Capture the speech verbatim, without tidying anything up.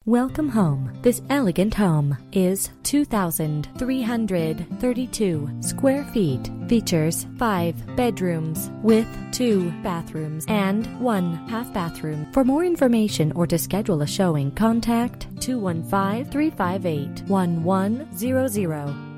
Welcome home. This elegant home is two thousand three hundred thirty-two square feet. Features five bedrooms with two bathrooms and one half bathroom. For more information or to schedule a showing, contact two one five, three five eight, one one zero zero.